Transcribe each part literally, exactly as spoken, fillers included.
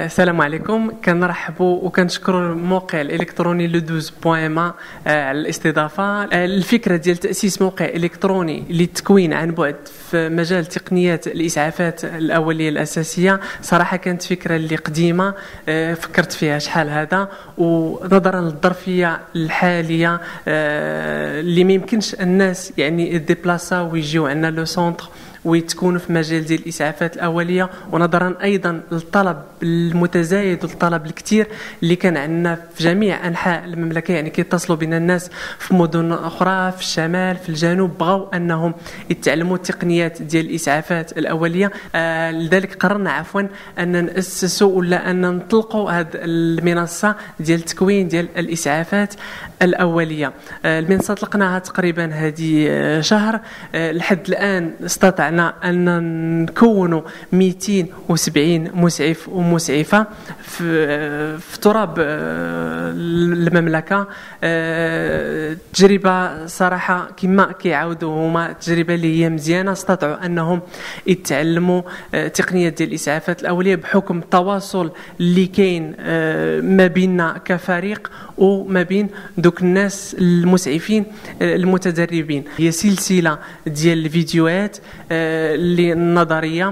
السلام عليكم. كنرحبوا وكنشكروا الموقع الالكتروني لو دوز بوان ما على الاستضافه. الفكره ديال تاسيس موقع الكتروني للتكوين عن بعد في مجال تقنيات الاسعافات الاوليه الاساسيه صراحه كانت فكره اللي قديمه، فكرت فيها شحال هذا، ونظرا للظرفيه الحاليه اللي ما يمكنش الناس يعني ديبلاسا ويجيو عندنا لو سونتر ويتكونوا في مجال ديال الاسعافات الاوليه، ونظرا ايضا للطلب المتزايد والطلب الكثير اللي كان عندنا في جميع انحاء المملكه، يعني كيتصلوا بنا الناس في مدن اخرى في الشمال في الجنوب بغاو انهم يتعلموا التقنيات ديال الاسعافات الاوليه. آه لذلك قررنا عفوا ان ناسسوا ولا ان نطلقوا هذه المنصه ديال التكوين ديال الاسعافات الاوليه. آه المنصه طلقناها تقريبا هذه شهر. آه لحد الان استطعنا أن نكونوا مئتين وسبعين مسعف ومسعفة في, في تراب المملكة. تجربة صراحة كما كيعاودوا هما تجربة اللي هي مزيانة، استطاعوا أنهم يتعلموا تقنيات ديال الإسعافات الأولية بحكم التواصل اللي كاين ما بيننا كفريق وما بين دوك الناس المسعفين المتدربين. هي سلسلة ديال الفيديوهات اللي النظريه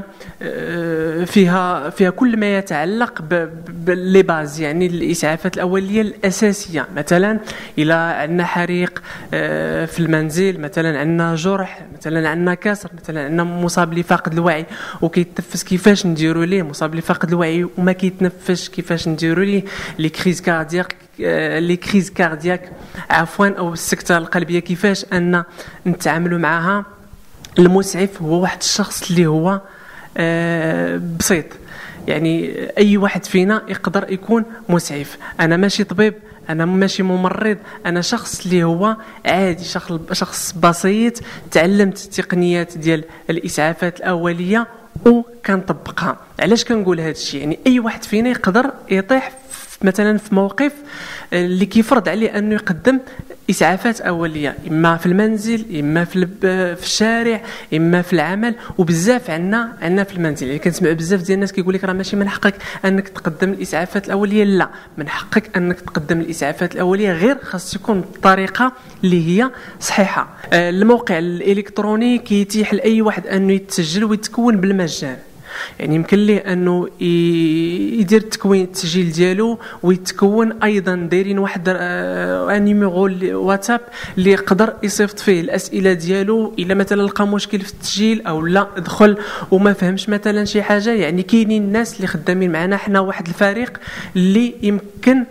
فيها فيها كل ما يتعلق باللي باز، يعني الاسعافات الاوليه الاساسيه. مثلا الى عندنا حريق في المنزل، مثلا عندنا جرح، مثلا عندنا كسر، مثلا عندنا مصاب لفاقد الوعي وكيتنفس، كيفاش نديروا ليه؟ مصاب لفاقد الوعي وما كيتنفسش، كيفاش نديروا ليه؟ لي كريز كاردياك لي كريز كاردياك عفوا او السكته القلبيه، كيفاش ان نتعاملوا معها؟ المسعف هو واحد الشخص اللي هو آه بسيط، يعني اي واحد فينا يقدر يكون مسعف. انا ماشي طبيب، انا ماشي ممرض، انا شخص اللي هو عادي، شخص شخص بسيط تعلمت التقنيات ديال الاسعافات الاوليه وكنطبقها. علاش كنقول هذا الشيء؟ يعني اي واحد فينا يقدر يطيح مثلا في موقف اللي كيفرض عليه انه يقدم اسعافات اوليه، اما في المنزل، اما في في الشارع، اما في العمل. وبزاف عندنا عندنا في المنزل، يعني كنسمع بزاف ديال الناس كيقول لك راه ماشي من حقك انك تقدم الاسعافات الاوليه. لا، من حقك انك تقدم الاسعافات الاوليه، غير خاص تكون بالطريقه اللي هي صحيحه. الموقع الالكتروني كيتيح لاي واحد انه يتسجل ويتكون بالمجان، يعني يمكن ليه انه يدير التكوين التسجيل ديالو ويتكون. ايضا دايرين واحد نيميرو واتساب اللي يقدر يصيفط فيه الاسئله ديالو الا مثلا لقى مشكل في التسجيل او لا دخل وما فهمش مثلا شي حاجه. يعني كاينين الناس اللي خدامين معنا حنا واحد الفريق اللي يمكن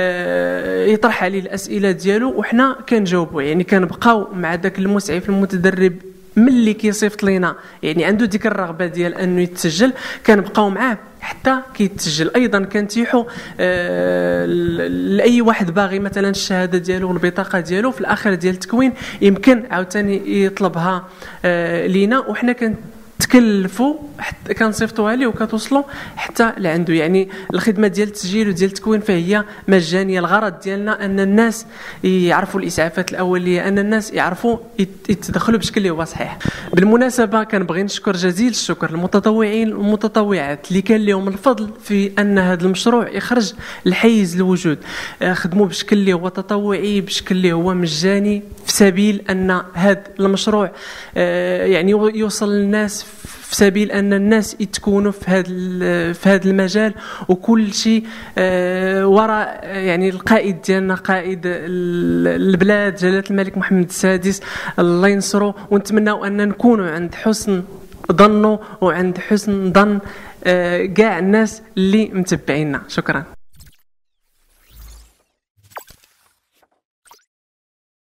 يطرح عليه الاسئله ديالو وحنا كنجاوبوا، يعني كنبقاو مع داك المسعف المتدرب ملي كيصيفط لينا، يعني عنده ديك الرغبه ديال انه يتسجل، كنبقاو معاه حتى كيتسجل. ايضا كنتيحوا آه لاي واحد باغي مثلا الشهاده ديالو والبطاقه ديالو في الاخر ديال التكوين يمكن عاوتاني يطلبها آه لينا، وحنا كن تكلفوا حتى كنصيفطوها ليه وكتوصلوا حتى لعنده. يعني الخدمه ديال التسجيل وديال التكوين فهي مجانيه. الغرض ديالنا ان الناس يعرفوا الاسعافات الاوليه، ان الناس يعرفوا يتدخلوا بشكل اللي هو صحيح. بالمناسبه كنبغي نشكر جزيل الشكر المتطوعين والمتطوعات اللي كان لهم الفضل في ان هذا المشروع يخرج لحيز الوجود. خدموا بشكل اللي هو تطوعي، بشكل اللي هو مجاني، في سبيل ان هذا المشروع يعني يوصل للناس، في سبيل ان الناس يتكونوا في هذا في هذا المجال. وكل شيء وراء يعني القائد ديالنا، قائد البلاد جلاله الملك محمد السادس الله ينصرو، ونتمناو ان نكونوا عند حسن ظنه وعند حسن ظن كاع الناس اللي متبعينا. شكرا.